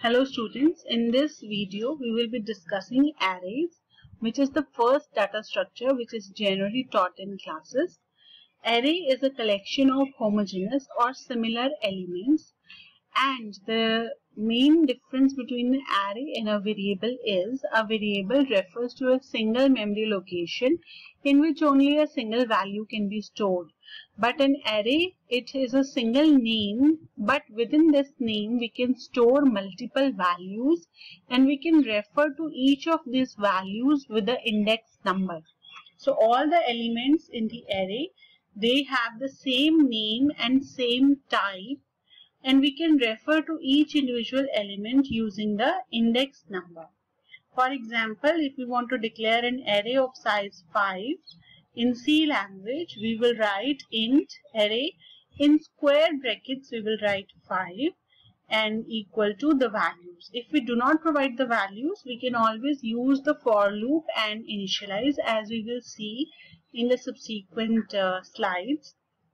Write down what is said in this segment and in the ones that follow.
Hello students, in this video we will be discussing arrays, which is the first data structure which is generally taught in classes. Array is a collection of homogeneous or similar elements, and the main difference between an array and a variable is a variable refers to a single memory location in which only a single value can be stored. But an array, it is a single name, but within this name we can store multiple values and we can refer to each of these values with the index number. So all the elements in the array, they have the same name and same type, and we can refer to each individual element using the index number. For example, if we want to declare an array of size 5, in C language, we will write int array. In square brackets, we will write 5 and equal to the values. If we do not provide the values, we can always use the for loop and initialize, as we will see in the subsequent slides.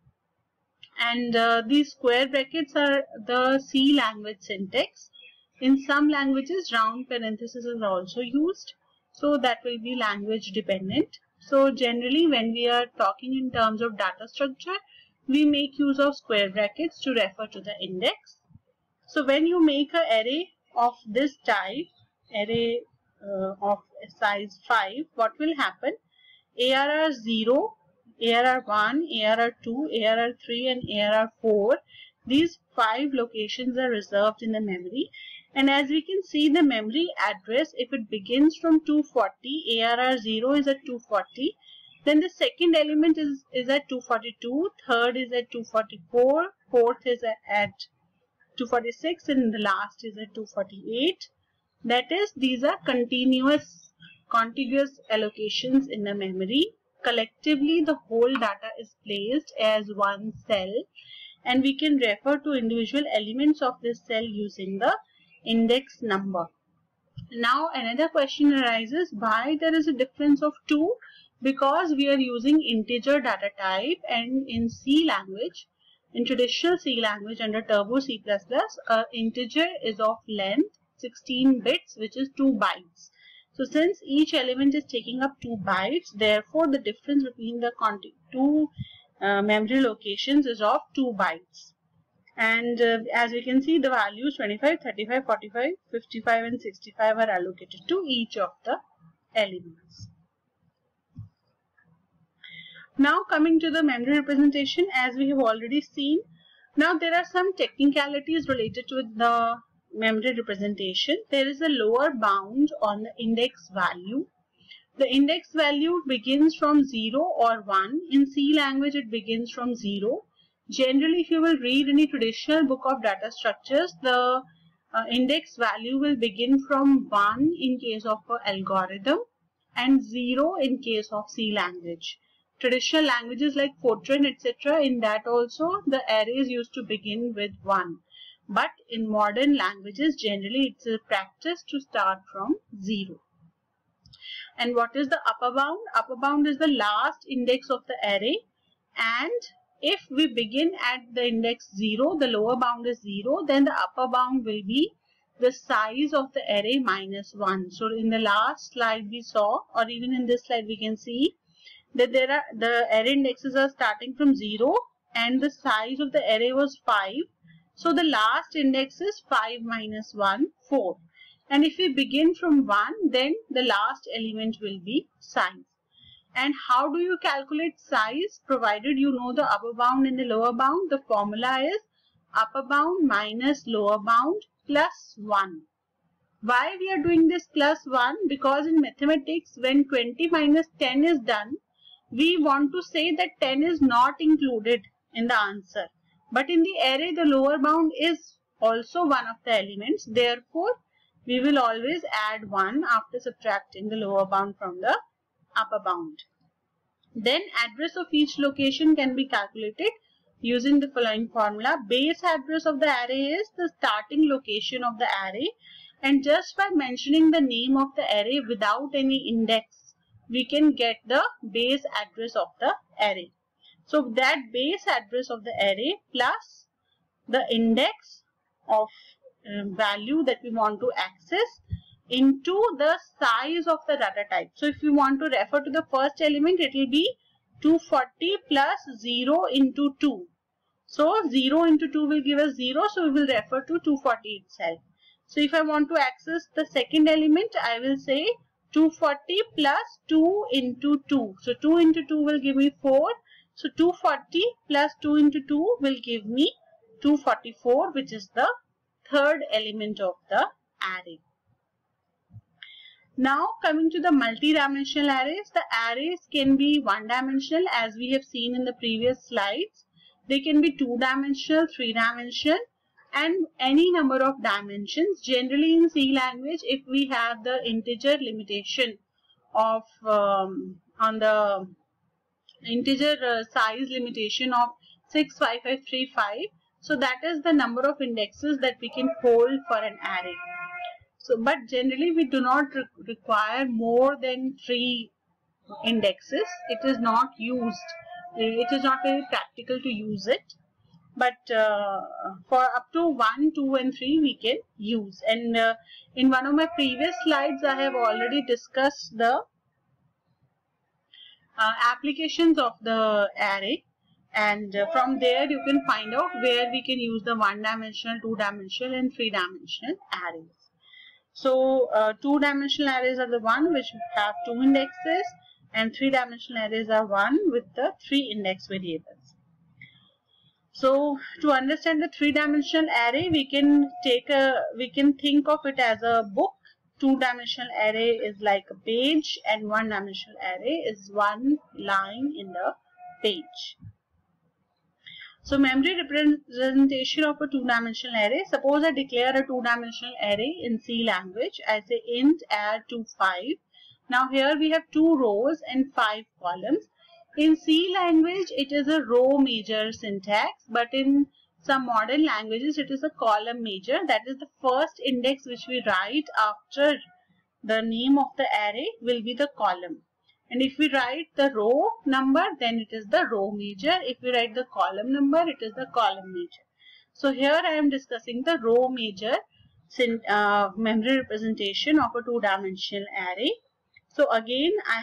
And these square brackets are the C language syntax. In some languages, round parentheses is also used. So that will be language dependent. So generally when we are talking in terms of data structure, we make use of square brackets to refer to the index. So when you make an array of this type, array of size 5, what will happen? ARR 0, ARR 1, ARR 2, ARR 3 and ARR 4. These 5 locations are reserved in the memory. And as we can see, the memory address, if it begins from 240, ARR 0 is at 240. Then the second element is at 242, third is at 244, fourth is at 246 and the last is at 248. That is, these are contiguous allocations in the memory. Collectively, the whole data is placed as one cell, and we can refer to individual elements of this cell using the index number. Now another question arises, why there is a difference of 2? Because we are using integer data type, and in C language, in traditional C language under Turbo C++, integer is of length 16 bits, which is 2 bytes. So since each element is taking up 2 bytes, therefore the difference between the two memory locations is of 2 bytes. And as we can see, the values 25, 35, 45, 55 and 65 are allocated to each of the elements. Now coming to the memory representation, as we have already seen, now there are some technicalities related to the memory representation. There is a lower bound on the index value. The index value begins from 0 or 1. In C language, it begins from 0. Generally, if you will read any traditional book of data structures, the index value will begin from 1 in case of an algorithm and 0 in case of C language. Traditional languages like Fortran, etc., in that also the arrays used to begin with 1. But in modern languages, generally it's a practice to start from 0. And what is the upper bound? Upper bound is the last index of the array, and if we begin at the index 0, the lower bound is 0, then the upper bound will be the size of the array minus 1. So in the last slide we saw, or even in this slide we can see that the array indexes are starting from 0 and the size of the array was 5. So the last index is 5 minus 1, 4. And if we begin from 1, then the last element will be size. And how do you calculate size? Provided you know the upper bound and the lower bound, the formula is upper bound minus lower bound plus 1. Why we are doing this plus 1? Because in mathematics, when 20 minus 10 is done, we want to say that 10 is not included in the answer. But in the array, the lower bound is also one of the elements. Therefore, we will always add 1 after subtracting the lower bound from the upper bound. Then address of each location can be calculated using the following formula. Base address of the array is the starting location of the array, and just by mentioning the name of the array without any index, we can get the base address of the array. So that base address of the array plus the index of value that we want to access into the size of the data type. So if we want to refer to the first element, it will be 240 plus 0 into 2. So 0 into 2 will give us 0, so we will refer to 240 itself. So if I want to access the second element, I will say 240 plus 2 into 2. So 2 into 2 will give me 4. So 240 plus 2 into 2 will give me 244, which is the third element of the array. Now coming to the multi-dimensional arrays, the arrays can be one-dimensional as we have seen in the previous slides. They can be two-dimensional, three-dimensional, and any number of dimensions. Generally in C language, if we have the integer limitation of on the integer size limitation of 65535, so that is the number of indexes that we can hold for an array. So, but generally we do not require more than 3 indexes. It is not used. It is not very practical to use it. But for up to 1, 2 and 3 we can use. And in one of my previous slides I have already discussed the applications of the array. And from there you can find out where we can use the one-dimensional, two-dimensional and three-dimensional arrays. So, two-dimensional arrays are the one which have 2 indexes, and three-dimensional arrays are one with the 3 index variables. So, to understand the three-dimensional array, we can think of it as a book. Two-dimensional array is like a page, and one-dimensional array is one line in the page. So, memory representation of a two-dimensional array. Suppose I declare a two-dimensional array in C language. I say int add to 5. Now here we have 2 rows and 5 columns. In C language, it is a row major syntax, but in some modern languages, it is a column major. That is the first index which we write after the name of the array will be the column. And if we write the row number, then it is the row major. If we write the column number, it is the column major. So here I am discussing the row major memory representation of a two-dimensional array. So again, I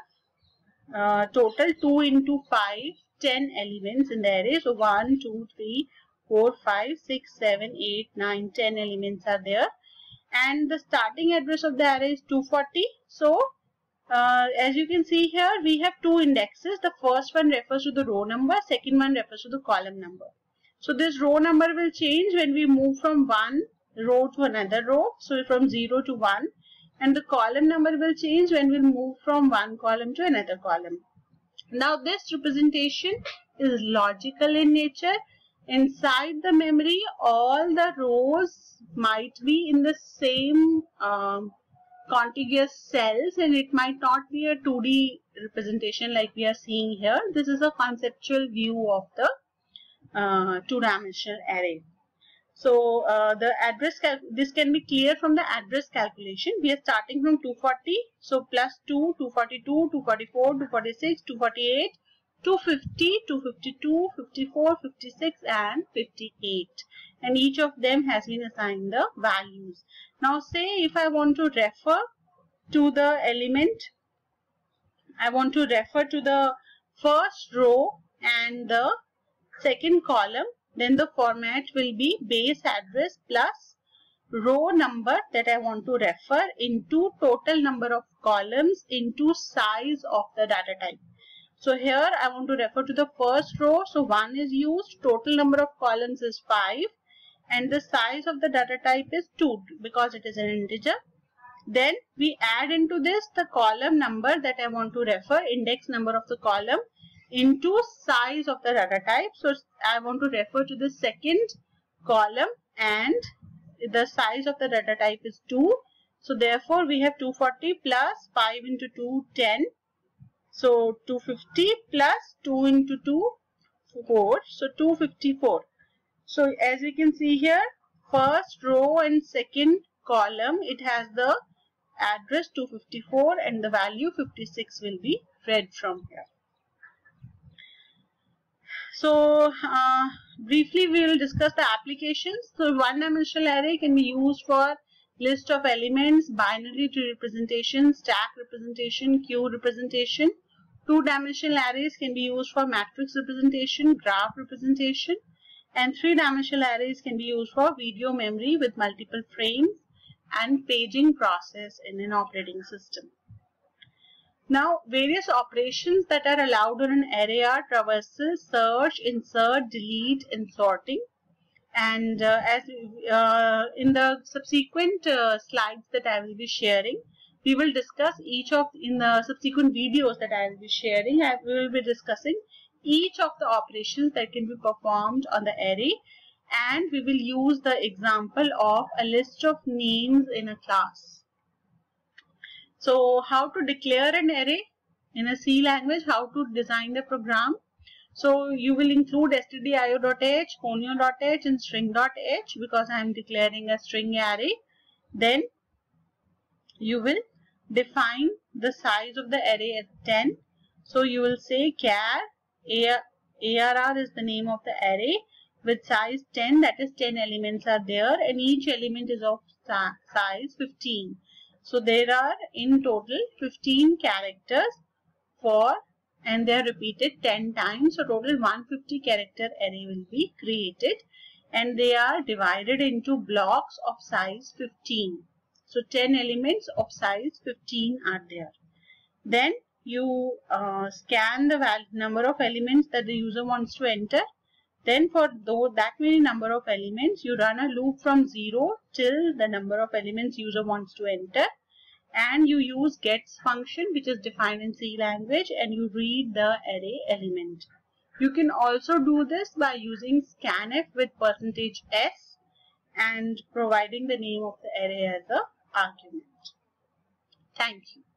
have total 2 into 5, 10 elements in the array. So 1, 2, 3, 4, 5, 6, 7, 8, 9, 10 elements are there. And the starting address of the array is 240. So as you can see here, we have 2 indexes. The first one refers to the row number, second one refers to the column number. So this row number will change when we move from one row to another row. So from 0 to 1. And the column number will change when we move from one column to another column. Now this representation is logical in nature. Inside the memory, all the rows might be in the same contiguous cells, and it might not be a 2D representation like we are seeing here. This is a conceptual view of the two-dimensional array. So the address, this can be clear from the address calculation. We are starting from 240. So plus 2, 242, 244, 246, 248, 250, 252, 54, 56 and 58. And each of them has been assigned the values. Now say if I want to refer to the element, I want to refer to the first row and the second column, then the format will be base address plus row number that I want to refer into total number of columns into size of the data type. So here I want to refer to the first row. So 1 is used, total number of columns is 5 and the size of the data type is 2 because it is an integer. Then we add into this the column number that I want to refer, index number of the column into size of the data type. So I want to refer to the second column and the size of the data type is 2. So therefore we have 240 plus 5 into 2, 10. So 250 plus 2 into 2, 4. So 254. So as we can see here, first row and second column, it has the address 254 and the value 56 will be read from here. So briefly we will discuss the applications. So one-dimensional array can be used for list of elements, binary tree representation, stack representation, queue representation. Two-dimensional arrays can be used for matrix representation, graph representation, and three-dimensional arrays can be used for video memory with multiple frames and paging process in an operating system. Now, various operations that are allowed on an array are traversal, search, insert, delete, and sorting. And as in the subsequent slides that I will be sharing, we will discuss each of, in the subsequent videos that I will be sharing, we will be discussing each of the operations that can be performed on the array, and we will use the example of a list of names in a class. So how to declare an array in a C language, how to design the program. So you will include stdio.h, conio.h and string.h because I am declaring a string array. Then you will define the size of the array as 10. So you will say char, ARR is the name of the array with size 10, that is 10 elements are there and each element is of size 15. So there are in total 15 characters and they are repeated 10 times. So total 150 character array will be created and they are divided into blocks of size 15. So 10 elements of size 15 are there. Then you scan the number of elements that the user wants to enter. Then for that many number of elements, you run a loop from 0 till the number of elements user wants to enter. And you use gets function which is defined in C language and you read the array element. You can also do this by using scanf with %s and providing the name of the array as an argument. Thank you.